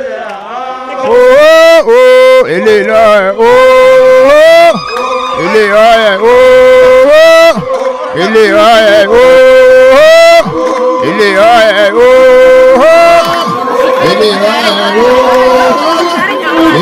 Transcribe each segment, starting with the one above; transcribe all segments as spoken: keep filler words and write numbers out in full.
oh oh elila oh elila oh elila oh elila oh elila oh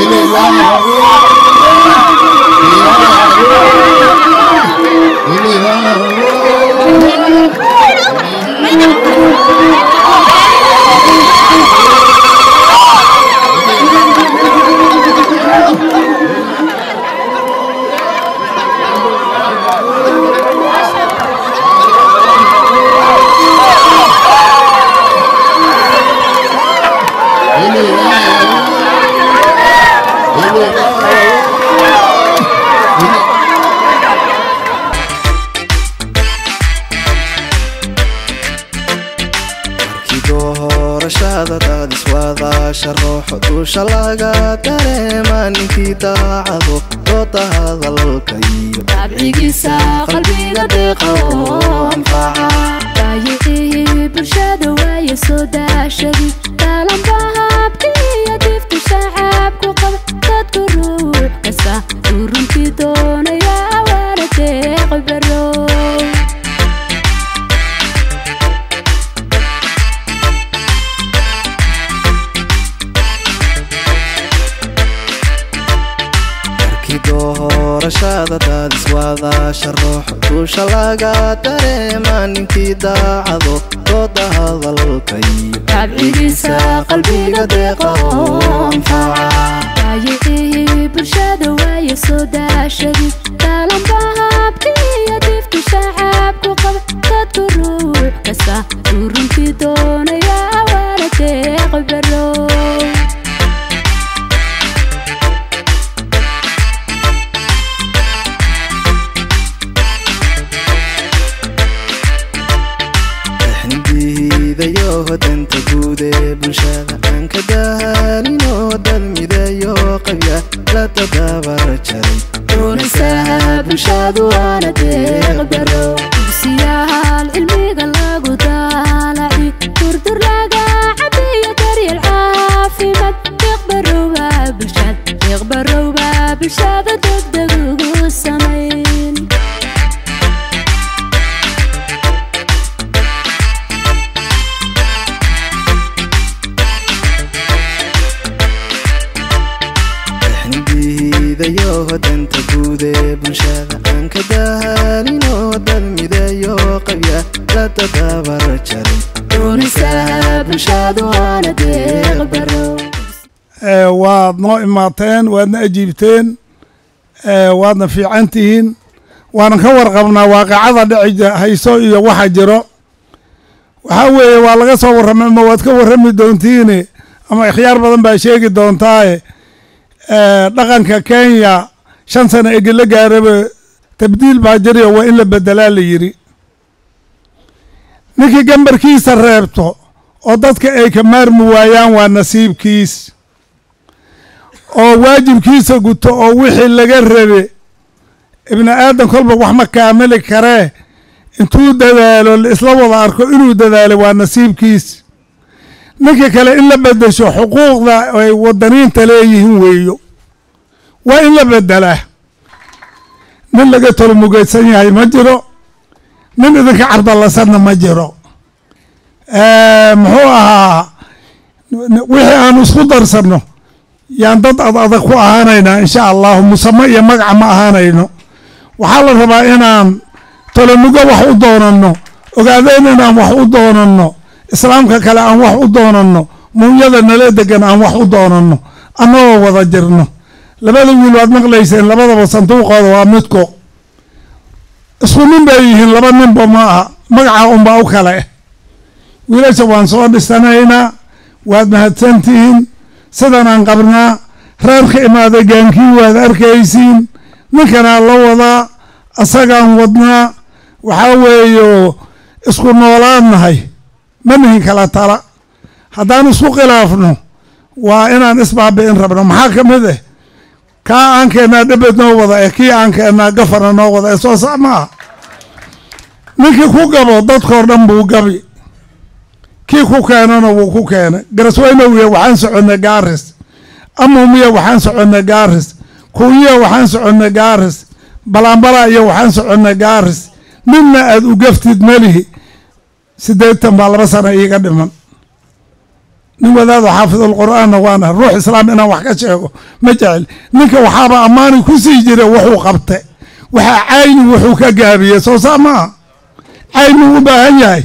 شروح دوش laga dareema ninkii daacado dooda hadalkayo tabcigiisa qalbiga deeqo anfaca daayicii bulshada waaye soo daashadi daalan bahabkiiyo difta shacabku qaba dadku ruux kasta uu runtii doonaya waana deeq baro doorashada daadis wada sharuux duusha laga dareema ninkii daacado dooda hadalkayo tabcigiisa qalbiga deeqo anfaca daayicii bulshada waaye soo daashadi daalan bahabkiiyo difta shacabku qaba dadku ruux kasta uu runtii doonaya waana deeq baro danta guud ee bulshada aan ka daalino dad midayo qabya la tadabar jaray doonaysaa bulshadu waana deeq baro dugsiyaal cilmiga lagu daalaci durdur laga cabiyo daryeel caafimaad deeq barowba bulshada deeq barowba bulshada degdeg ugu samayn dayo danta guud ee bulshada aan ka daalino dad midayo qabya la tadabar jaray doonaysaa bulshadu waana deeq baro waad noo imaateen waadna ajiibteen waadna fiican tihiin waanan ka warqabnaa waaqicada dhici hayso iyo waxa jiro waxaa weeye waa laga soo warramay ama waad ka warrami doontiine ama ikhyaar badan baa sheegi doontaaye dhaqanka Kenya shan sano egi la gaaraba tabdiil baa jiriyo waa in la bedelaa la yiri ninkii gambarkiisa reebto oo dadka ay ka maarmi waayaan waa nasiibkiis oo waajibkiisa guto oo wixii laga rabe ibn aadan kolba wax ma kaamili karee intuu dadaalo isla wada arko inuu dadaalo waa nasiibkiis ninka kale in la bedesho xuquuqda ay wadaniinta leeyihiin weeyo waa in la bedelaa nin laga tolmugaysan yahay ma jiro nin idinka cardallasanna ma jiro muxuu ahaa wixii aan isku darsanno yaan dad ad adag ku ahaanaynaa insha allahu musamo iyo magaca ma ahaanayno waxaa la rabaa inaan tolomugo wax u doonanno ogaadeen inaan wax u doonanno islaamka kale aan wax u doonanno muunyada nala degan aan wax u doonanno annagoo wada jirno labada wiil waad maqlayseen labadaba sanduuqooda waa midko isku nin bay yihiin laba ninba ma aha magaca unbaa u kale wiilasha waan soo dhisanaynaa waad mahadsantihiin sidanaan qabnaa reerka imaaday gaankii waad arkaysiin ninkanaa la wadaa asagaan wadnaa waxaa weeyo isku noolaadnahay ma nihin kala tala haddaan isku khilaafno waa inaan isbaabi'in rabno maxaa ka mid ah kaa aan keennaa dhabed noo wada eh kii aan keennaa gafana noo wada eh soo sax maaha ninkii ku gabo dadkoo dhan buu gabi kii ku keenana wuu ku keenay garasweynowiya waxaan soconnay gaaris amuumiya waxaan soconnay gaaris kuuyiya waxaan soconnay gaaris balaambala iyo waxaan soconnay gaaris midna aad u gaftid melihi siddeetan baa laba sana iiga dhiman nin wadaado xaafidulqur'aanna waana ruux islaam inaan wax ka sheego ma jecel ninka waxaaba ammaani ku sii jira wuxuu qabte waxaa cayni wuxuu ka gaabiyey soo saa maaha cayni u baahan yahay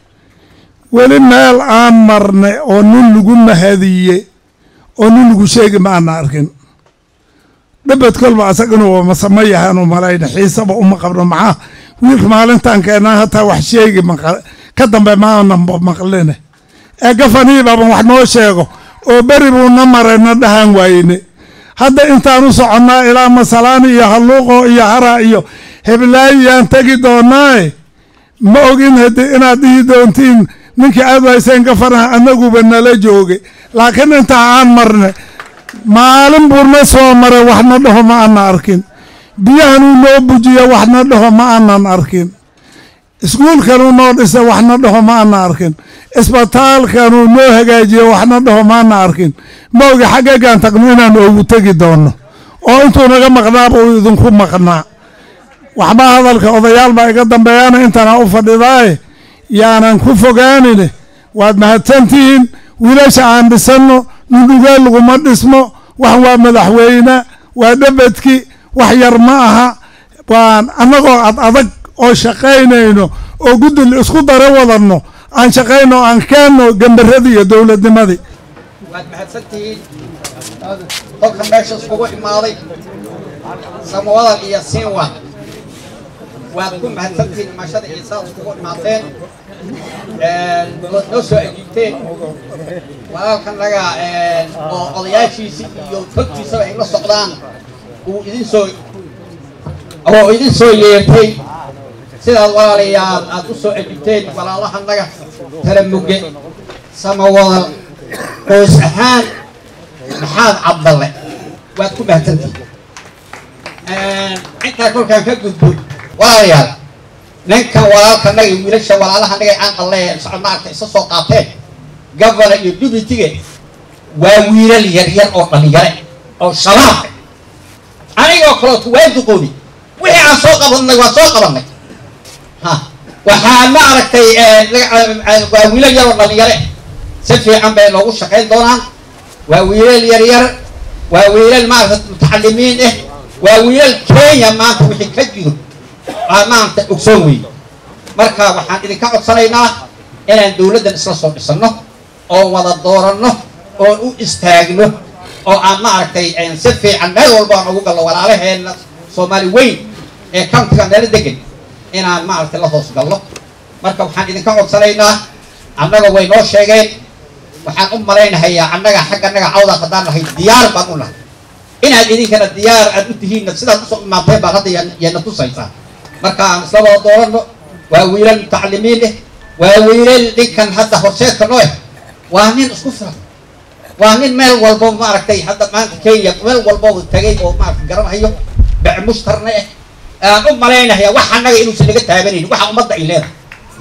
weli meel aan marnay oo nin lagu mahadiye oo nin lagu sheegi ma ana arkin dhabad kolba asag inuu masama yahaanu malayna xiisaba uma qabno maxaa wiilka maalintaan keenaa hataa wax sheegi ka dambe maana maqline ee gafanii baaban wax noo sheego oo beri buu na maray na dhahaan waayne hadda intaan u soconnaa ilaa masalaani iyo halluuqo iyo hara iyo heblaayiyaan tegi doonaaye ma ogin haddii inaad dhihi doontiin ninkii aad wayseen gafanaha annaguba nala jooge laakiin intaa aan marne maalin buuna soo maray waxna dhaho ma ana arkin biyahanuu noo bujiya waxna dhaho ma aanan arkin iskuulkanuu noo dhisa waxna dhaho ma ana arkin isbitaalkanuu noo hagaajiye waxna dhaho ma ana arkin ma ogi xaggeegaan tagno inaan oogu tegi doono oo intuu naga maqnaaba uu idinku maqnaa waxbaa hadalka odayaal baa iga dambeeyaana intana u fadhidaaye yaanan ku fogaanine waad mahadsantihiin wiilasha aan dhisanno nudhugeel laguma dhismo wax waa madaxweyne waa dhabadki wax yar ma aha waan annagoo ad adag oo shaqaynayno oo guddil isku dare wadanno aan shaqayno aan keenno gambaradii iyo dowladnimadii waad mahadsantihiin qolka meesha iskugu imaaday samawada iyo siinwa waad ku mahadsantihiin imashada iyo saa iskugu imaateen waad noo soo ajiibteen walaalkan naga oo odayaashiisii iyo togtiisaba ay la socdaan uu idin soo oo idin soo yeertay sidaad walaalayaal aad u soo ajiibteen walaalaha naga kala muge samawada qoys ahaan maxaad cabdalle waad ku mahadsantihiin intaa kolkaan ka gudbo walaalayaal ninkan walaalka naga iyo wiilasha walaalaha naga aan qalle maaragta isa soo qaateen gabana iyo dubitiga waa wiilal yaryar oo dhalinyare oo shabaab anigoo kaleeto waa duqooni wixii aan soo qabanay waa soo qabanay ha waxaa ma aragtay waa wiilal yar oo dhalinyare si fiican bay noogu shaqayn doonaan waa wiilal yaryar waa wiilal maaragta mutacalimiin ah waa wiilal Kenya maanta wixii ka jiro maanta ogsoon weey marka waxaan idinka codsanaynaa inaan dawladdan isla soo dhisano oo wada dooranno oo u istaagno oo aan ma aragtay si fiican meel walba aan ugu galno walaalaheena Soomaali weyn ee countiga meel degan inaan ma aragtay la hoos galno marka waxaan idinka codsanaynaa annaga way noo sheegeen waxaan u malaynayaa annaga xagga naga cawda qadaan lahayd diyaar baan u nahay inaad idinkana diyaar aad u tihiin sidaad u soo imaateen baan hadda yana tusaysaa marka aan isla wada dooranno waa wiilal mutacalimiin ah waa wiilal ninkan hadda horseedka noo ah waa nin isku filan waa nin meel walba maaragtay hadda maanta Kenya meel walba uu tagay oo maaragtay garanayo bac mushtarna ah aan u malaynayaa wax annaga inuu sinaga taabanaynin waxa ummadda ay leedahay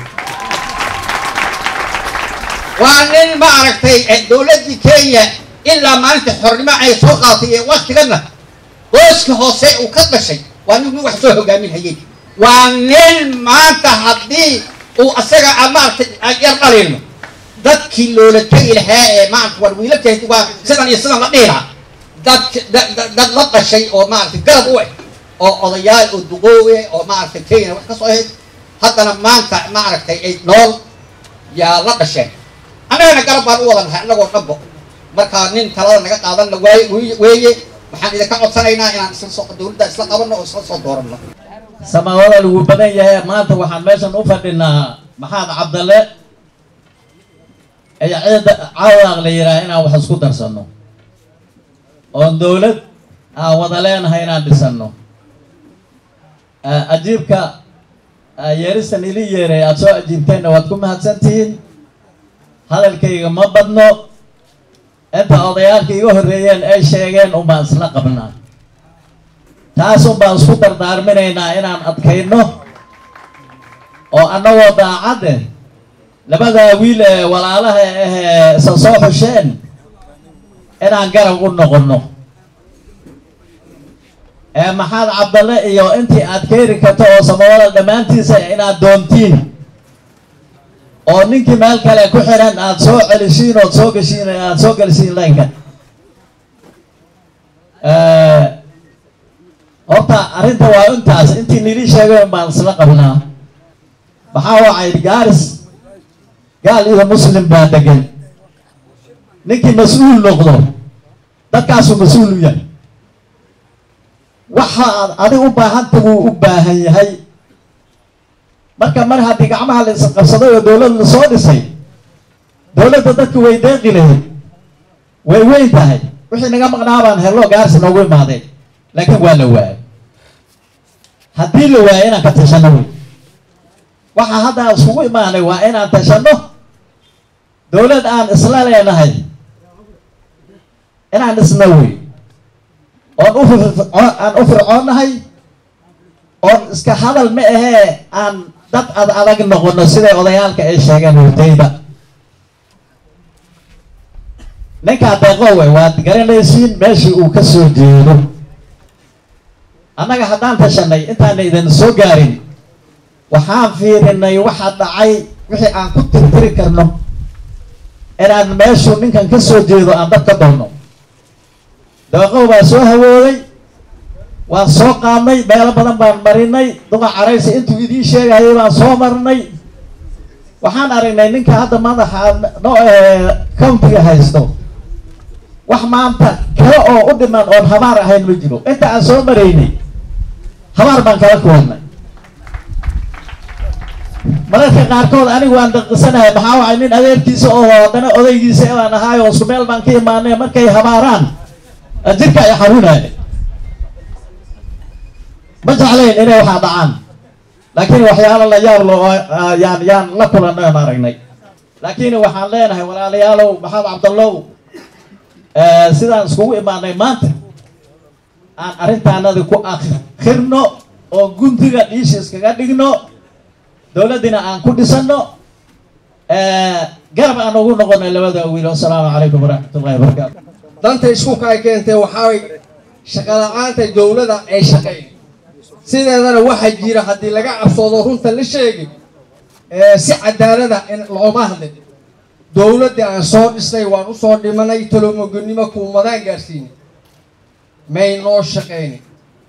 waa nin maaragtay dawladda Kenya ilaa maalinta xornimo ay soo qaatay ee waqtigana qoyska hoose uu ka dhashay waa nin wax soo hogaamin hayay waa nin maanta haddii uu asaga amaartay yar dhalino dadkii loola tagi lahaa ee maanta war wiilalkeed waa sidan iyo sidan la dhihi lahaa dad dad la dhashay oo maaragtay garab u ah oo odayaal oo duqoowe oo maaragtay Kenya wax ka soo ahayd haddana maanta maaragtay ay nool yaa la dhasheen annagana garab baan u wada nahay annagoo dhanbo marka nin talada naga qaadanna weeye waxaan idinka codsanaynaa inaan isla soo dawladda isla qabanno oo isla soo dooranno samawada lagu badan yahay maanta waxaan meeshan u fadhinaa maxaad cabdalle ay ciida caawaq la yiraahdo inaan wax isku darsano oo dawlad aan wada leenahay inaan dhisano ajiibka yeerisan ili yeeray aad soo ajiibteenna waad ku mahadsantihiin hadalkayga ma badno inta odayaalka iga horreeyeen ay sheegeen umbaan isla qabnaa taas umbaan isku dardaarminaynaa inaan adkayno oo annagoo daacadde labada wiil ee walaalaha eh soo soo xusheen inaan garab u noqono ee maxaad Cabdalle iyo intii aad keeri karto oo samawada dhamaantiisa inaad doontiin oo ninkii meel kale ku xiran aad soo celisiin oo soo gashiin aad soo galisiin leenka ee horta arrinta waa intaas intii nili sheegay baan isla qabnaa maxaa wacay gaaris gaal iyo muslim baa degan ninkii mas'uul noqdo dadkaas uu mas'uul u yahay waxa adiga u baahan tahay u baahan yahay marka mar haddii gacmaha la is qabsaday oo dawladda soo dhisay dawladda dadku way deeqi lahayd way weyn tahay wixii naga maqnaa baan hello gaaris noogu imaadeen laakiin waa la waayay haddii la waayay inaan ka tashano waxa hadda isugu imaanay waa inaan tashano dawlad aan isla leenahay inaan isna wey oon u aan u fircoonahay oon iska hadal ma ahee aan dad ad adag noqono siday odayaalka ay sheegeen hurdayda ninkaa deeqo wey waad garanaysiin meeshii uu ka soo jeedo annaga haddaan tashanay intaana idin soo gaarin waxaan fiirinay waxa dhacay wixii aan ku tirtiri karno inaan meeshuu ninkan ka soo jeedo aan dad ka doonno deeqo baa soo hawooday waan soo qaadnay meelo badan baan marinay duqa caraysi intuu idiin sheegayay baan soo marnay waxaan aragnay ninka hadda madaxa no countiga haysto wax maanta kale oo u dhiman oon habaar ahayn ma jiro inta aan soo maraynay habaar baan kala kulannay mararka qaarkood anigu waan daqiisanahay maxaa wacay nin adeerkiisa oo haddana odaygiisa baan ahaay oo isku meel baan ka imaanay markay habaaraan jirka ay xanuunaya ma jeclayn inay waxaa dhacaan laakiin waxyaalo la yaab lo yaan yaan la kulannay aan aragnay laakiin waxaan leenahay walaalayaalow maxamed cabdallow sidaan iskugu imaanay maanta aan arrintaanadi ku akhirno oo guntiga dhiisha iskaga dhigno dawladdina aan ku dhisano garab aan ugu noqonay labada wiil assalaamu calaykum waraxmatullahi wabarakaatu danta isku kay keentay waxaa shaqo la'aanta dawladda ay shaqeyn sideedana waxa jira haddii laga cabsoodo runta la sheegay si cadaalada in looma hadlin dawladda aan soo dhisnay waan u soo dhimanay talomogonimo kuumadaan gaarsiinay may noo shaqeynin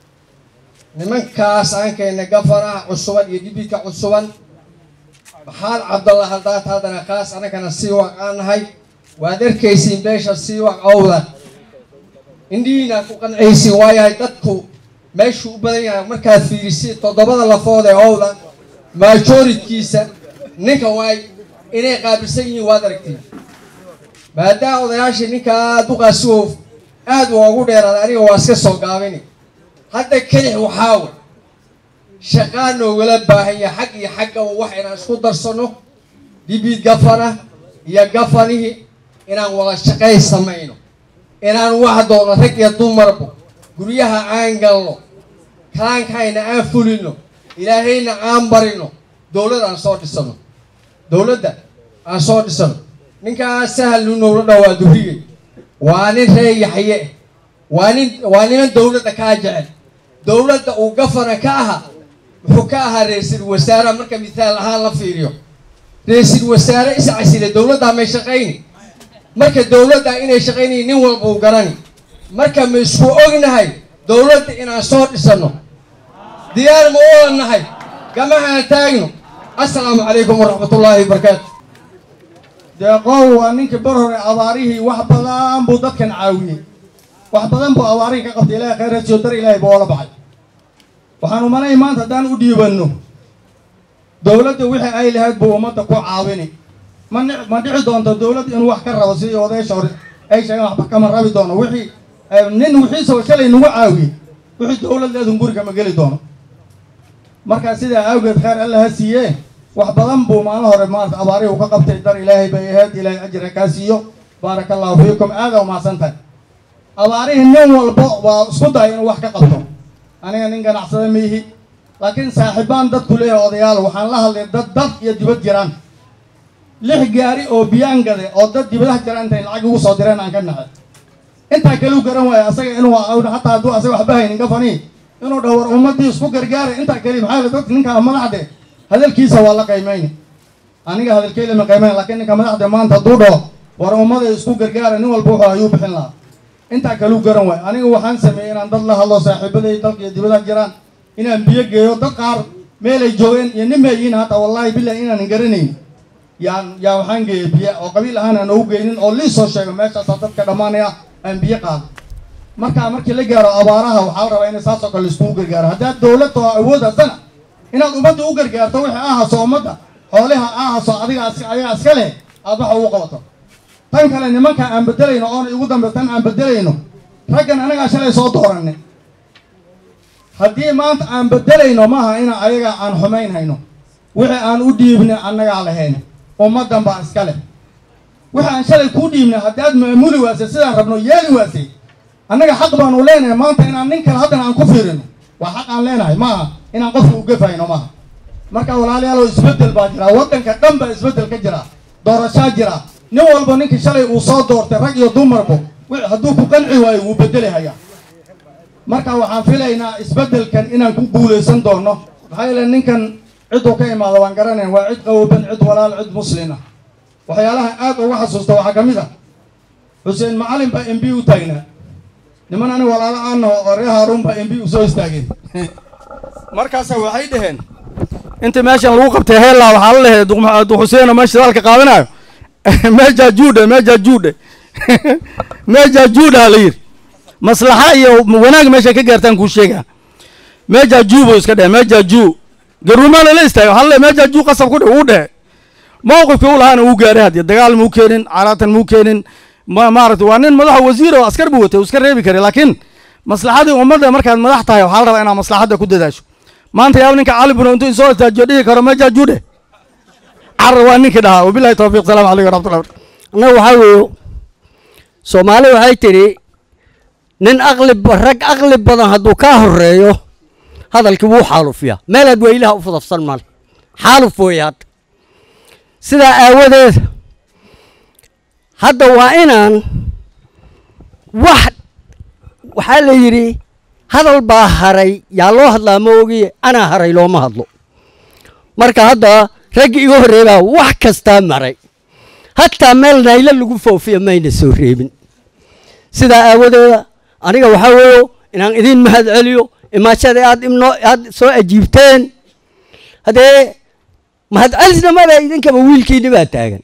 nimankaas aan keennay gafaraha cusuban iyo dibidka cusuban maxaad Cabdalle haddaad haddana kaas anagana sii waqaanahay waad arkaysiin beesha sii waqowda indiina ku qancaysiin waayahay dadku meeshuu u badan yahay markaad fiirisay toddobada lafood ee owda majority-kiisa ninkan waay inay qaabilsan yihiin waad aragtiin maadaama odayaashii ninkaa duqaasuu aad ugu dheeraaday aniga waa iska soo gaabini hadda kelix waxaa way shaqaa noogala baahan yahay xag iyo xagga wax inaan isku darsano dibid gafana iyo gafanihii inaan wada shaqay samayno inaan wax doono rag iyo dumarba guryaha aan galno kaankayna aan fulino ilaahayna aan barino dawladda aan soo dhisano dawladda aan soo dhisano ninkaa sahal nuulo dhawaa duriyay waa nin reer yaxye waa nin waa niman dawladda kaa jecel dawladda uu gafana ka aha wuxuu ka ahaa ra'iisul wasaare marka misaal ahaan la fiiriyo ra'iisul wasaare is casile dawladda may shaqeyn marka dawladda inay shaqeynayeen nin walba uu garani marka ma isku ognahay dawladda inaan soo dhisano diyaar ma u nahay gamaha taagno assalaamu calaykum waraxmatullaahi wabarakaatu deeqow waa ninka bar hore abaarihii wax badan buu dadkan caawiyey wax badan buu abaarihii ka qabtay ilaahay khayr hasiyo dar ilaahay buu la baxay waxaan u malay maanta haddaan u dhiibanno dawladda wixii ay lahayd buu ummadda ku caawini ma ma dhici doonto dawladda inuu wax ka rabo sidii odayaasha hore ay sheegeen waxba kama rabi doono wixii nin wixiisoo shalay nagu caawiyey wixii dawlad leedun guriga ma geli doono markaa sidaa awgeed khayr alla ha siiyee wax badan buu maalin hore maarta abaarihi uu ka qabtay dar ilaahay bay ahayd ilaahay ajra kaa siiyo baaraka allahu fiikum aada umahadsantahay abaarihii nin walba waa isku daya inuu wax ka qabto aniga nin ganacsada miihi laakiin saaxiibaan dadku leeyahay odayaal waxaan la hadlay dad dad iyo dibad jiraan lix gaari oo biyaan gade oo dad dibadaha jira intay lacag ugu soo direen aan ka nahay intaa kale u garan waayo asaga inuu hataa hadduu asaga waxba haynin gafani inuu dhawar ummadii isku gargaara intaa kale maxaa la dadka ninka madaxde hadalkiisa waa la qiimayni aniga hadalkeyga ma qiimayn laakiin ninka madaxde maanta hadduu dhaho war ummada isku gargaara nin walba wuxuu ayuu bixin lahaa intaa kale u garan waayo aniga waxaan sameeyey inaan dad la hadlo saaxiibaday dalka iyo dibadaha jiraan inaan biyo geeyo dad qaar meelay joogeen iyo nin meeyiin hataa wallaahi billahi inaan garanayn yaan yaa waxaan geeyey biyo oo qabiil ahaan aan ugu geynin oo lii soo sheego meeshaasaa dadka dhammaanaya aan biyo qaado markaa markii la gaaro abaaraha waxaa la rabaa in saas oo kale iskugu gargaaro haddaad dowladda oo awood haddana inaad ummadda u gargaarto wixii aahaso ummadda xoolaha aahaso adiga ayaga iska leh aad waxa ugu qabato tan kale nimanka aan bedelayno oona igu dambe tan aan bedelayno raggan anagaa shalay soo dooranay haddii maanta aan bedelayno maaha ina ayaga aan xumaynhayno wixii aan u dhiibnay annagaa lahayn ummaddan baa iska leh wixii aan shalay kuu dhiibnay haddaad maamuli waasay sidaan rabno yeeli waasay annaga xaq baanu leenahay maanta inaan nin kale haddana aan ku fiirino waa xaq aan leenahay maaha inaan qofka u gafayno maaha marka walaalayaal oo isbeddel baa jira waddanka dhan baa isbeddel ka jira doorashaa jira nin walba ninkii shalay uu soo doortay rag iyo dumarbu hadduu ku qanci waayo wuu bedeli hayaa marka waxaan filaynaa isbeddelkan inaan ku guulaysan doono maxaa yeele ninkan ciduu ka imaado waan garanayn waa cid qawoban cid walaal cid muslina waxyaalaha aad uga xasuusta waxaa ka mid ah xuseen macalin baa m b u taagnaa niman ani walaalo aannaho oo reer haaruun baa m b u soo istaageen markaasa waxay dhaheen inta meeshan lagu qabtay heellaa waxaa la lehe du xuseen oo meesha daalka qaadanayo meejaa juudhe meejaa juudhe meejaa juudha la yidhi maslaxa iyo wanaag meesha ka gaartaan kuu sheegaa meejaa juu buu iska dhehe meejaa juu garuumaa lala istaagay waxaa la lehe meejaa juu qasab ku dhe uu dhehe mowqifkii u lahaana uu gaaray hadii dagaal muu keenin caraatan muu keenin ma maaragtay waa nin madaxa wasiir oo askar buu watay uu iska reebi karay laakiin maslaxadii ummadda markaad madax tahay waxaa la rabaa inaad maslaxadda ku dadaasho maanta yaab ninka cali buna intuu insoo istaajiyo dhihi karo meejaa juu dheh carar waa ninkii dhahaa wabilahi tawfiiq salaamu calaykum waraxmatullahi annaga waxaa weeyo soomaali waxay tidhi nin aqli rag aqli badan hadduu kaa horeeyo hadalkii wuu xaalufiyaa meelaad weylaha u fudafsan male xaaluf weeye hadda sidaa aawadeed hadda waa inaan wax waxaa la yidhi hadal baa haray yaa loo hadlaa ma ogiye anaa haray looma hadlo marka hadda raggii iga horreey baa wax kastaa maray hataa meel naylo lagu foofiya mayna soo reebin sidaa aawadeeda aniga waxaa weeyo inaan idin mahad celiyo imaashada aad imnoo aad soo ajiibteen haddee mahad celisnamada idinkaba wiilkiini baa taagan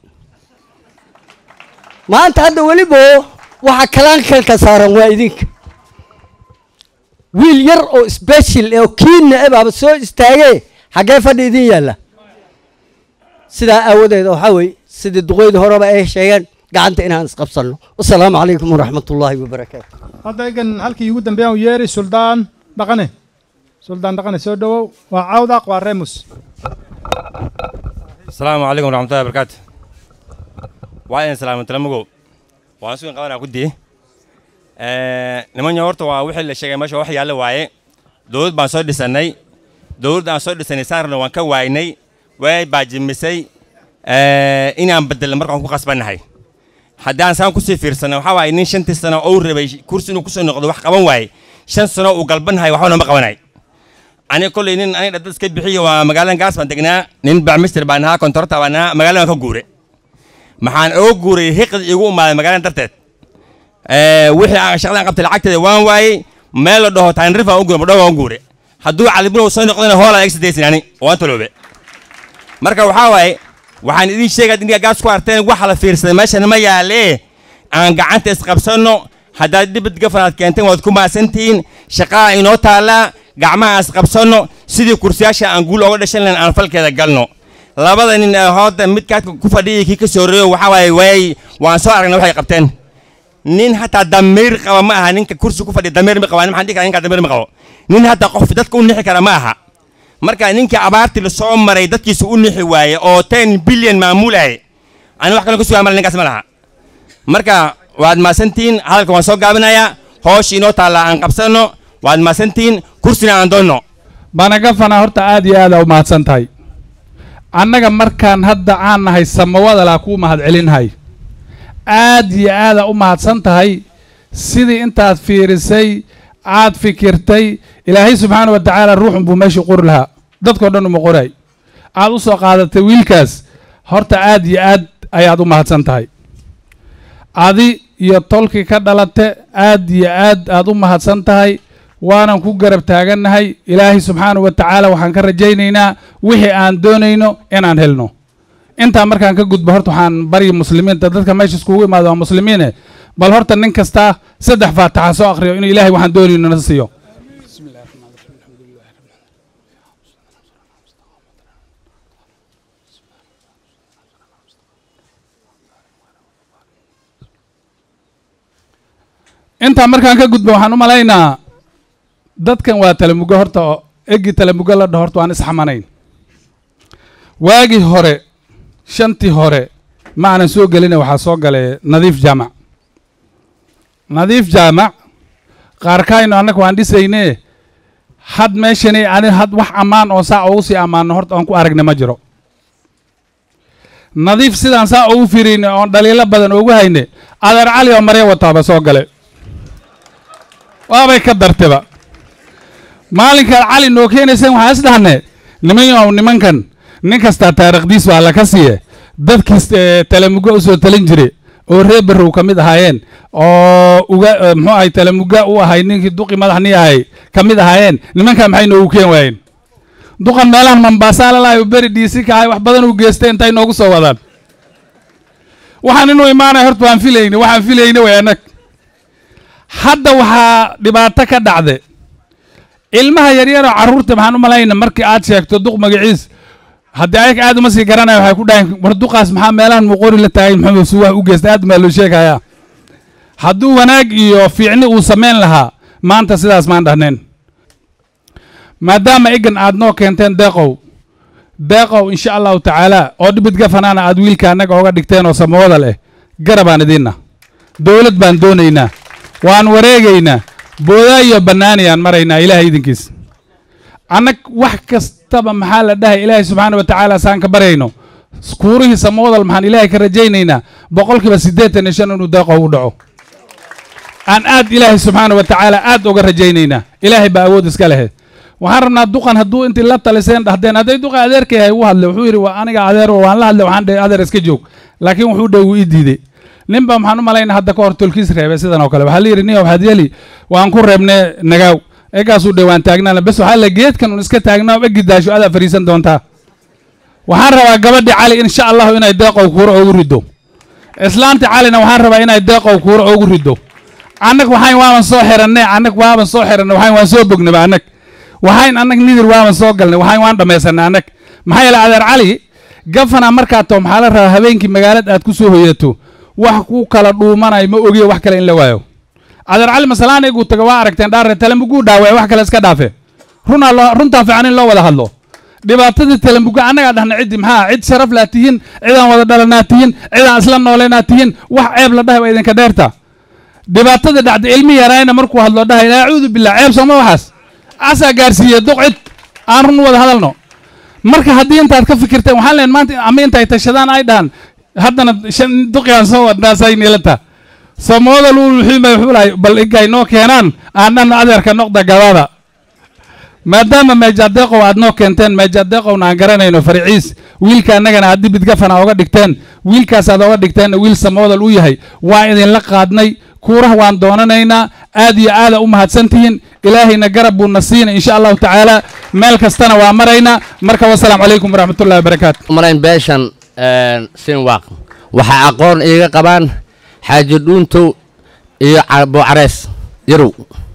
maanta hadda welibo waxa kalaankalka saaran waa idinka wiil yar oo special oo kiina e baaba soo istaagee xaggee fadhi idin yaalla sidaa aawadeeda waxaa weeye sidii duqeydii horeba ay sheegeen gacanta inaan isqabsanno wasalaamu calaykum waraxmatullaahi wabarakaatu hadda egan halkii ugu dambeeyaan yeeri suldaan dhaqane suldaan dhaqane soo dhawow waa cawdaq waa reemus asalaamu calaykum waraxmatullahi wabarakaatu waa idin salaaman talamagow waan sugan qabanaa ku diye niman horta waa wixii la sheegay meesha wax yaalla waaye dowlad baan soo dhisannay dowladda aan soo dhisanay saarna waan ka waaynay way baajimisay inaan bedelno markaan ku qasbannahay haddaan saan kusii fiirsanno waxaa waaye nin shantii sano ou rabay kursi inuu kusoo noqdo wax qaban waaye shan sano uu galbannahay waxbana ma qabanay aniga kolley nin aniga dad iska bixiyo waa magaaladan gaas baan degnaa nin bacmister baan ahaa kontorta baan ahaa magaaladan ka guure maxaan oga guuray hiqid igu imaaday magaaladan darteed wixii aan shaqadaan qabtay lacagteeda waan waayey meel la dhaho taanrif aan u guure madhow aan u guure hadduu calibunow soo noqdana hoolaan egsadaysin ani waan taloobe marka waxaa waaye waxaan idin sheegaa inaa gaas ku arteen waxa la fiirsaday meeshana ma yaalee aan gacanta isqabsanno haddaad dhibad gafanaad keenteen waad ku maasantihiin shaqaa inoo taallaa gacmaha isqabsanno sidii kursiyaasha aan guul oga dhashan lahayn aan falkeeda galno labada nin ee hooda midkaadka ku fadhiyay kii ka soo reeyo waxaa waaye way waan soo aragnay waxay qabteen nin hataa damiir qaba ma aha ninka kursi ku fadhiya damiir ma qabaa maxaan dhihi karaa ninka damiir ma qabo nin hataa qof dadka u nixi kara ma aha marka ninkii abaartii la soo maray dadkiisa u nixi waaye oo ten bilyan maamulay ani wax kale ku sugaa mal ninkaas ma laha marka waad maasantihiin hadalka waan soo gaabinayaa hoosh inoo taalla aan qabsanno waad maasantihiin kursina aan doonno bana gafana horta aad iyo aad u mahadsan tahay annaga markaan hadda aan nahay samawada laa kuu mahad celinhay aad iyo aada u mahadsan tahay sidii intaad fiirisay aad fikirtay ilaahay subxaana wa tacaala ruuxun buu meeshii qori lahaa dadkao dhan uma qoray aad u soo qaadatay wiilkaas horta aad iyo aad ayaad u mahadsan tahay adi iyo tolkii ka dhalate aad iyo aad aad u mahadsan tahay waanan ku garab taagannahay ilaahay subxaana wa tacaala waxaan ka rajaynaynaa wixii aan doonayno inaan helno intaa markaan ka gudbo horta waxaan baryi muslimiinta dadka meesha iskugu imaado waa muslimiine bal horta nin kasta saddex faataxa soo akhriyo inuu ilaahay waxaan doonayno na siiyo intaa markaan ka gudbo waxaan u malaynaa dadkan waa talamugo horta oo egi talamugo la dhaho horta waan isxamanayn waagii hore shantii hore ma aanan soo gelina waxaa soo galay nadiif jaamac nadiif jaamac qaarkaaynu annaga waan dhisayne had meeshani ani had wax ammaan oo saa ugu sii ammaano horta aan ku aragna ma jiro nadiif sidaan saa ugu firine oon dhaliilo badan ugu hayne adeer cali oo marya wataaba soo gale waabay ka darteba maalinkaad cali noo keenayseen waxaa is dhahne nimanyow nimankan nin kastaa taariikhdiis waa laka siiye dadkiis talamugo u soo talin jire oo reer barrow ka mid ahaayeen oo uga muxuu ahay talamuga u ahay ninkii duqi madaxnii ahay ka mid ahaayeen nimankaa maxay noogu keen waayeen duqan meelahan mambaasa lalahay oo beri dhiisi ka ahay wax badan uu geystay intay noogu soo wadaan waxaan inuu imaanaya horta waan filayne waxaan filayne way anag hadda waxaa dhibaato ka dhacde ilmaha yaryaroo carruurta maxaan u malayna markii aad sheegto duq magaciis haddii ayaga aad uma sii garanaya waxay ku dhahayn war duqaas maxaa meelahan muqori la taagay muxuu suwaha u geystay aad maa loo sheegayaa hadduu wanaag iyo fiicni uu samayn lahaa maanta sidaas maan dhahneen maadaama egan aad noo keenteen deeqow deeqow insha allahu tacaala oo dhibid gafanaana aad wiilka annaga oga dhigteen oo samawada leh garabaan idinna dowlad baan doonaynaa waan wareegaynaa boodaa iyo bannaaniyaan maraynaa ilaahay idinkiis annag wax kastaba maxaa la dhahay ilaahay subxaana wa tacaala saan ka baryayno kuurihii samawdal maxaan ilaahay ka rajaynaynaa boqolkiiba siddeetan iyo shan inuu deeqow u dhaco aan aad ilaahay subxaana wa tacaala aad uga rajaynaynaa ilaahay baa awood iska lehe waxaan rabnaa duqan hadduu intii la taliseen dhahdeen hadday duqa adeerka yahay uu hadlay wuxuu yidhi waa aniga adeer waan la hadlay waxaan dhahay adeer iska joog laakiin wuxuu dhahay wuu ii diiday ninba maxaan u malaynaa hadda ka hor tolkiis reebay sidan oo kale waxaa la yidhi nin waxaad yeli waan ku reebnee nagaaw egaasuu dhe waan taagnaana bes waxaa la geedkan un iska taagnaa egi daasho adaa fariisan doontaa waxaan rabaa gabadhi cali insha allahu inay deeqow kuuro oogu riddo islaanti calina waxaan rabaa inay deeqow kuuro oogu riddo annag waxayn waaban soo xiranne annag waaban soo xiranne waxayn waan soo bognaba annag waxayn annag nidir waaban soo galnay waxayn waan dhammaysanay annag maxaa yeele adeer cali gafana markaa too maxaa la rabaa habeenkii magaalada aad ku soo hoyato wax ku kala dhuumanayo ma ogiyo wax kale in la waayo adeer cali masalaan iguu taga waa aragteen dhaarre talamuguu dhaaway wax kale iska dhaafe runaa loo runtaa fiican in loo wada hadlo dhibaatadii talamuga annagaa dhahna ciddi maxaa cid sharaf laa tihiin cidaan wada dhalanaa tihiin cidaan isla nooleynaa tihiin wax ceeb la dhahay waa idinka dheerta dhibaatada dhacda ilmi yaraayna markuu hadlo dhahay acuudu billah ceeb sooma waxaas asaa gaarsiiye duq cid aan run wada hadalno marka haddii intaad ka fikirteen waxaan leen maanta ama intay tashadaan ay dhahan haddana shan duqiyaan soo wadnaasaynilata samooda luulxima wuxuu lahay bal igay noo keenaan aanana adeerka noqda gabada maadaama meejadeeqow aad noo keenteen meejadeeqowna aan garanayno fariciis wiilka annagana aad dibid gafana oga dhigteen wiilkaas aad oga dhigteenna wiil samoodal u yahay waa idinla qaadnay kuuraha waan doonanaynaa aad iyo aada u mahadsantihiin ilaahayna garab buuna siina insha allahu tacaala meel kastana waa maraynaa marka wasalaamu calaykum waraxmatullahi wabarakaatu marayn beeshan sinwaaq waxaa aqoon iiga qabaan xaaji dhuuntow iyo buucarees yarow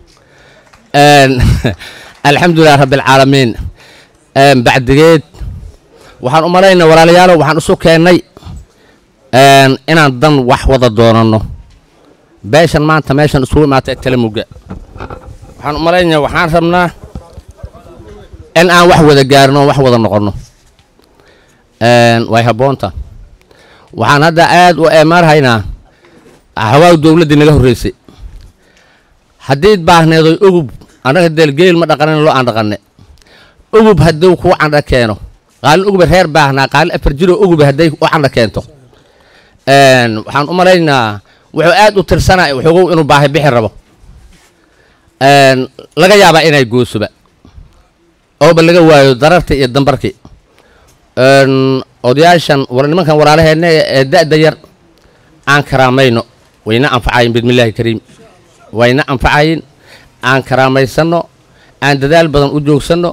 alxamdulilah rabbialcaalamiin bacdigeed waxaan u malaynaa walaalayaalow waxaan isu keennay inaan dan wax wada doonanno beeshan maanta meeshan isugu imaatay talamuga waxaan u malaynaa waxaan rabnaa in aan wax wada gaarno wax wada noqonno way habboonta waxaan hadda aad u eemaarhaynaa hawaaw dowladdii naga horraysay haddii baahneedoy ugub annaga deelgeel ma dhaqanin loo aan dhaqanne ugub hadduu kuu candha keeno qaalin uguba reer baahnaa qaalin afar jiro uguba hadday waxana keento waxaan u malaynaa wuxuu aad u tirsanaa wuxuu inuu baahi bixi rabo laga yaabaa inay goosuba ooba laga waayo dararta iyo dambarkii odayaashan nimankan walaalaheena ee da'da yar aan karaamayno wayna anfacayin bismillaahi kariim wayna anfacayin aan karaamaysanno aan dadaal badan u joogsanno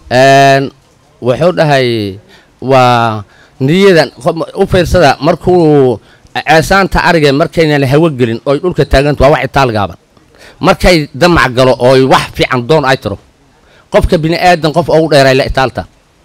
wuxuu dhahay waa niyadan u fiirsada markuu ceesaanta ariga markaynan hawo gelin oo dhulka taaganto waa wax itaal gaaban markay damac galo oo wax fiican doon ay tiro qofka bini aadan qof ugu dheeray la itaalta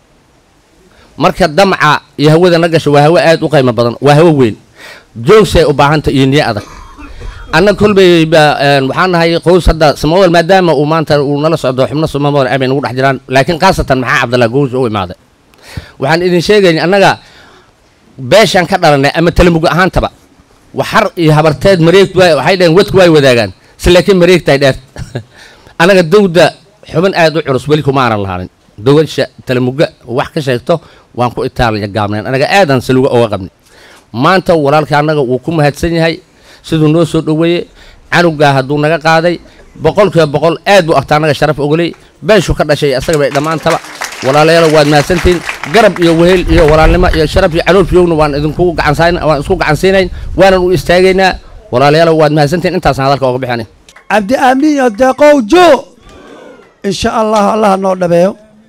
marka damaca iyo hawada la gasho waa hawo aad u qiimo badan waa hawo weyn joogsay u baahanta iyo niyo adag anna kulbay waxaan nahay qoys hadda samawal maadaama uu maanta uu nala socdo xubno samawal amin ugu dhex jiraan laakiin qaasatan maxaa Cabdalla Goos oo imaaday waxaan idin sheegay annaga beeshan ka dhalanay ama talmug ahaantaba waxar iyo habarteed mareegtu waxay dheen wadku way wadaagaan laakiin mareegtay dheer anaga dawda xubin aad u culus weli kuma aanan lahayn dawasha talmuga wax ka sheegto waan ku itaaliya gaabneen anaga aadan saluga oo qabni maanta walaalka anaga uu ku mahadsan yahay sidoo noo soo dhaweeyay canuga haduu naga qaaday boqolkiiba boqol aad buu agtaanaga sharaf ogolay beeshu ka dhashay asaga bay dhamaantaba walaalayaal waad mahadsantiin garab iyo wehel iyo walaalnimo iyo sharaf iyo calool fiyoowna waan idinku gacansayn waan isku gacansiinayn waan u istaagaynaa walaalayaal waad mahadsantiin intaas hadalka uga bixinay Abdi Aamin yadaqow jo insha Allah Allah noo dhabeeyo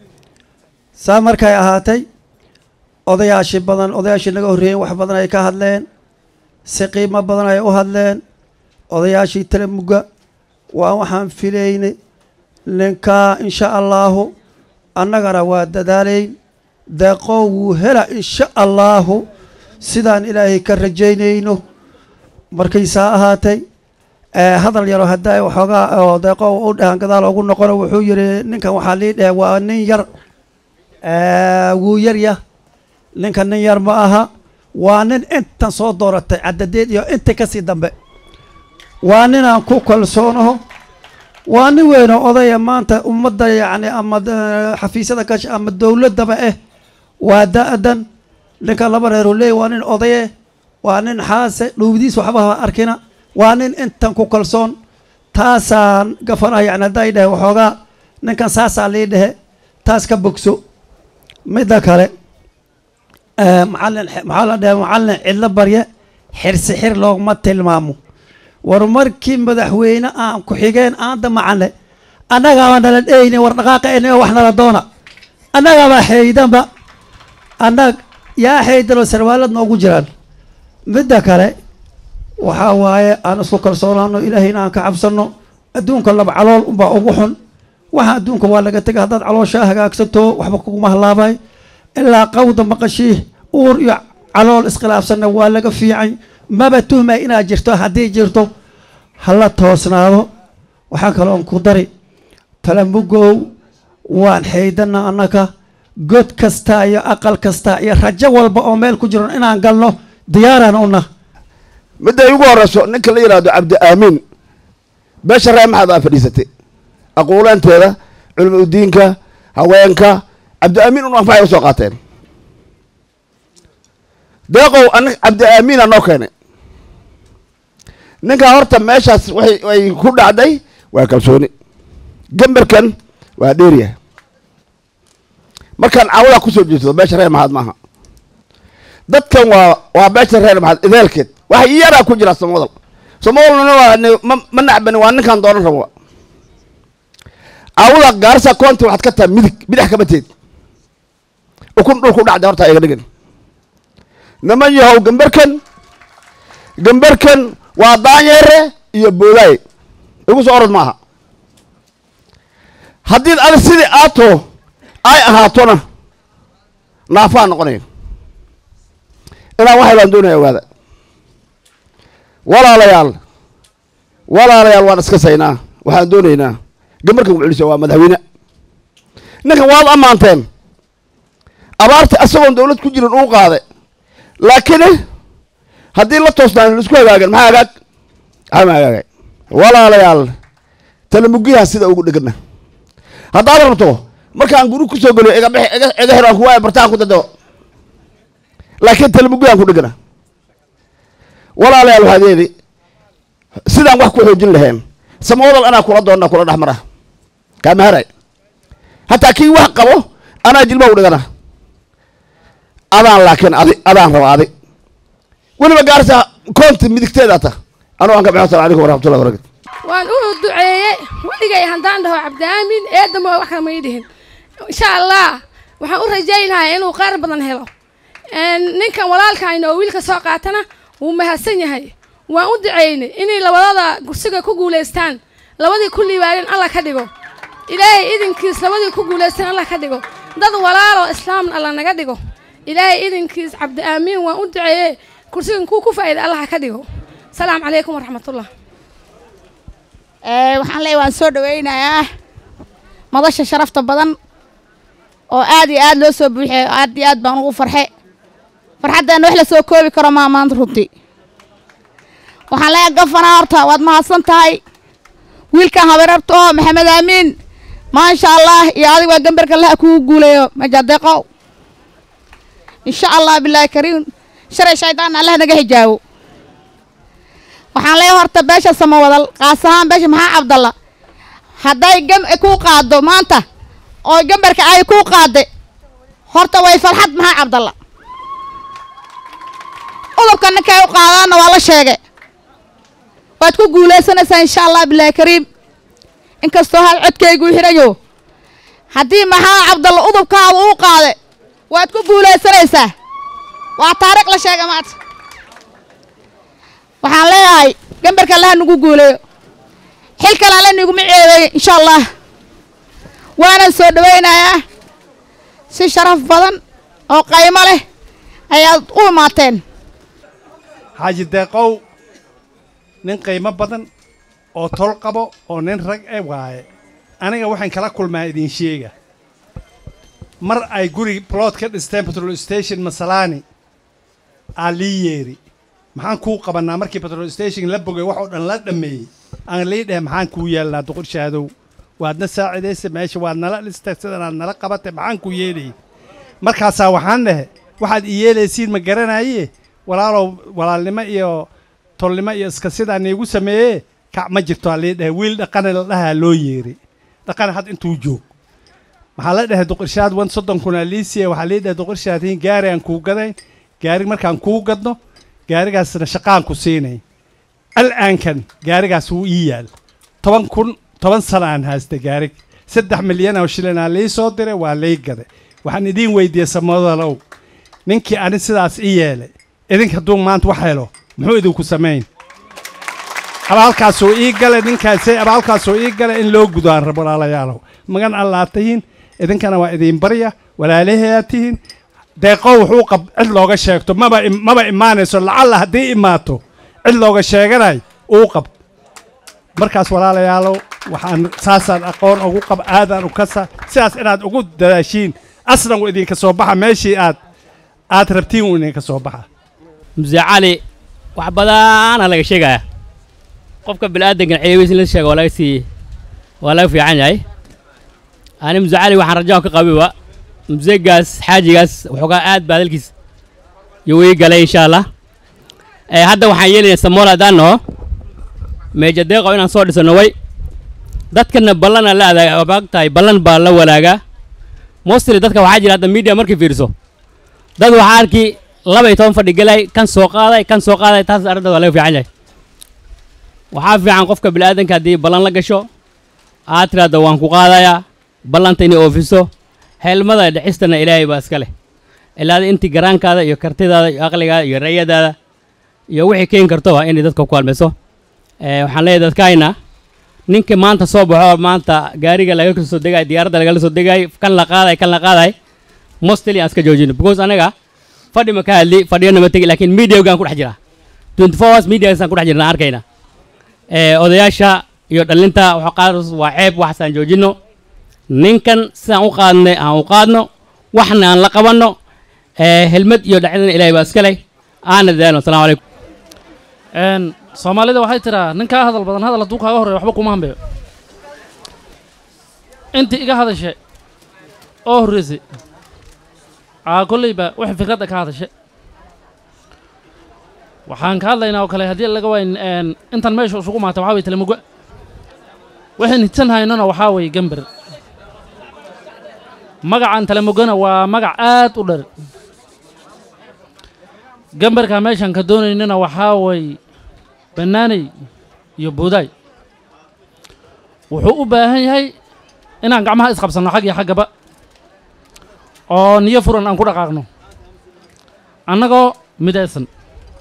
saa markay ahaatay odayaashii badan odayaashii naga horreeyay wax badan ay ka hadleen si qiimo badan ay u hadleen odayaashii talamuga waa waxaan filaynay ninka insha Allah annagana waa dadaalay deeqow wuu hela insha Allah sidaan ilaahay ka rajaynayno markay saa ahaatay hadal yaro hadday waxoogaa oo deeqow u dhahan gadaal ugu noqono wuxuu yiri ninkan waxaa lii dhahay waa nin yar wuu yar ya ninkan nin yar ma aha waa nin intan soo dooratay cadadeed iyo inta kasii dambe waa nin aan ku kalsoonaho waa nin weyn oo odaya maanta ummadda yacni ama xafiisyada kash ama dowladaba eh waa da'dan ninka laba reer uu leeyahay waa nin odaye waa nin xaase dhuudiis waxba arkina waa nin intan ku kalsoon taasaan gafanaha yacni hadday dhahe waxoogaa ninkan saasaa lii dhehe taas ka bogso midda kale macallin maxaa la dhahe macallin cidlo barye xirsi xir loogma tilmaamo war markii madaxweyne aan ku xigeen aan damacane annagaaba nala dheyni war dhaqaaqayni wax nala doona annagaaba xeydanba annag yaa xeydanoo sarwaalad noogu jiraan midda kale waxaa waaye aan isku kalsoonaano ilaahayna aan ka cabsanno adduunka laba calool unbaa ugu xun waxa adduunka waa laga tegay haddaad calooshaa hagaagsato waxba kuguma halaabay ilaa qawda maqashii uur iyo calool iskhilaafsanna waa laga fiican maba tuhmay inaad jirto haddii jirto hala toosnaado waxaa kaloon ku dari talamugow waan xeydana annaka god kasta iyo aqal kasta iyo rajo walba oo meel ku jiro inaan galno diyaaraan una midda ugu horeyso ninka la yiraahdo Abdi Aamin beesha reer maxaad aa fadhiisatay aqoonteeda culumada diinka haweenka Abdi Aamin uu anfacay soo qaateen deeqow an Abdi Aamin anoo keenay ninka horta meeshaas waxay ay ku dhacday waa kalsooni gambarkan waa dheeriya markaan caawada ku soo jeesto beesha reer maxaad maaha dadkan waa waa beesha reer maxaad ideelkeed wax yara ku jira Soomaal Soomaalna waa ma nacban waa ninkan dooran rabo caawada gaarsa koonti waxaad ka taa midig bidix ka bateed ukun dhulku dhacday horta iga dhigan naman yahow gambarkan gambarkan waa daanyere iyo booday ugu soo orod maaha haddii aad sidii aato ay ahaatona naafaa noqonayo inaan waxay baan doonaya ogaada walaalayaal walaalayaal waan iska saynaa waxaan doonaynaa gambarkan wuxuu waa madaxweyne ninkan waad ammaanteen abaarta asagoon dawlad ku jirin uu qaaday laakiin haddii la toosnaan la isku hagaagan maxaa hagaag ama hagaagay walaalayaal talamugiyaha sida ugu dhigana haddaad rabto markaan guri ku soo galo iga bixi iga iga hiraan kuwa bartaan ku dado laakiin talmugaan ku dhigana walaalayaal waxadeedi sidaan wax ku xoojin lahayn samawdal anaa kula doonna kula dhaxmara kama haray hatta kii wax qabo anaa jilba u dhigana adaan laakiin adi adaan raba adi waliba gaarsa koonti midigteeda ta anoo aan ka baxo salaam alaykum waraxmatullahi wabarakatuh waan u duceeyay waligay handaan dhaho cabdaamin eedamo wax kama yihiin insha Allah waxaan u rajaynayaa inuu qaar badan helo een ninkan walaalkayna oo wiilka soo qaatana wuu mahadsan yahay waan u duceynay inay labadada gursiga ku guuleystaan labadii kulli baarin Allah ka dhigo ilaahay idinkiis labadii ku guuleystaan Allah ka dhigo dad walaalo islaam Allah naga dhigo ilaahay idinkiis cabdaamin waan u duceeyay kursigan ku ku faa'iido Allah ka dhigo salaam alaykum waraxmatullahi ee waxaan leeyahay waan soo dhaweynayaa madasha sharafta badan oo aad iyo aad loo soo buuxiyay aad iyo aad baan ugu farxay farxadana wax la soo koobi karo ma maanta runtii waxaan leeyahay gafana horta waad mahadsan tahay wiilkan habeerto maxamed aamin ma sha Allah iyo adiga waa gambarka la ku guuleeyo ma jadeeqo insha Allah billahi kariim sharay shaydaan Allah naga hijaabo waxaan leeyahay horta beesha Samawadal qaas ahaan beesha maxaa Cabdalla haday gam ku qaado maanta oo gambarka ay ku qaaday horta way farxad maxaa Cabdalla odobkana kay u qaadana waa la sheegay waad ku guuleysanaysaa insha Allah billahi kariim inkastoo hal codkaygu xirayo hadii maxaa Cabdalla odobkaada uu qaaday waad ku guuleysanaysaa waa taariikh la sheegay maanta waxaan leeyahay gambarka la nagu guuleeyo xilka la nagu miceeyay insha Allah waana soo dhaweynayaa si sharaf badan oo qiimo leh ayaad u maateen xaaji deeqow nin qiimo badan oo tol qabo oo nin rag ee waaye aniga waxaan kala kulmaa idin sheega mar ay guri plot ka dhisteen petrol station Masalani ali yeeri maxaan ku qabanaa markii petrol station la bogay wax oo dhan la dhameeyay aan leeyahay maxaan ku yeelnaa duqur shaadow waadna saacideysay meesha waad nala dhistay sidaan nala qabatay maxaan ku yeelay markaas waxaan dhahay waxaad yeelaysiin ma garanaayay walaalo walaalnimo iyo tolnimo iyo iska sidaan igu sameeyay ka ma jirto leeyahay wiil dhaqan la dhaha loo yeeri dhaqan had intuu joog maxaa la dhahay duqur shaad wan soddon kun aliisiya waxa leeyahay duqur shaadin gaari aan ku gaday gaari markaan ku gadno gaarigaasna shaqaan ku siinay al'aankan gaarigaas uu ii yaal toban kun toban sano aan haastay gaarig saddex milyan oo shilin aan lii soo diray waa lii gaday waxaan idiin weydiiyey Samawadalow ninkii ani sidaas ii yeelay idinka duun maanta wax helo muxuu idinku sameyn abaalkaas oo ii galay ninkaas abaalkaas oo ii galay in loo gudaan rabo walaalayaalow magan Allah tahin idinkana waa idin barya walaalaheeyatihin deeqow wuxuu qab cid looga sheegto maba maba imaanayso lacalla haddii imaato cid looga sheeganay uu qab markaas walaalayaalow waxaan saasaan aqoon ugu qab aadaan u kasa sidaas inaad ugu dadaashiin aslan uu idinka soo baxa meeshii aad aad rabtiin uu idinka soo baxa muse cali wax badana laga sheegaya qofka bilaadanka ceebiis la sheego walaga sii walaga fiican yahay ani muse cali waxaan rajaa ka qabiba mzegaas xaajigaas wuxuu aad baadalkiis yuu galay insha Allah ee hadda waxaan yeelinaa Samola daano meeja deeqo inaan soo dhisano way dadkana ballan la adag baagtay ballan baa la walaaga mostly dadka waxa jira hadda media markii fiirso dad waxa arki laba iyo toban fadhi galay kan soo qaaday kan soo qaaday taas arrinta waa laga fiican yahay waxa fiican qofka bilaadanka hadii ballan la gasho aad tiraado waan ku qaadayaa ballanta inay oofiso helmada dhixistana ilaahay baa iska leh ilaa intii garaankaada iyo kartidaada iyo aqligaada iyo rayadaada iyo wixii keen karto waa in dadka ku kalmeeso ee waxaan leeyahay dadkayna ninka maanta soo baxo maanta gaariga laga soo degay diyaaradda laga soo degay kan la qaaday kan la qaaday mostly aska joojino because anaga fadhi ma ka hadli fadhiyana ma tagi laakiin media gaan ku dhex jira twenty-four hours media gaan ku dhex jirna arkayna ee odayaasha iyo dhalinta waxa qaar waa ceeb waxaan joojino ninkan sidaan u qaadnay aan u qaadno waxna aan la qabanno ee helmad iyo dhacdana ilaahay baa iska leh aan dadaalno assalaamu calaykum een Soomaalida waxay tiraa ninka hadal badan hadal hadduu kaaga horeeyo waxba kuma hambeeyo intii iga hadashay oo horreysay aa kolleyba wixii fikradda ka hadashay waxaan ka hadlaynaa oo kale haddii laga wayn intan meesha isugu maata waxaa weye talamuga waxaan hidsan haynona waxaa weeye gambar magacan talamugana waa magac aad u dheer gambarka meeshan ka doonaynana waxaa weeye bannaanay iyo buudaay wuxuu u baahan yahay inaan gacmaha isqabsanno xag iyo xaggaba oo niyo furan aan ku dhaqaaqno annagoo midaysan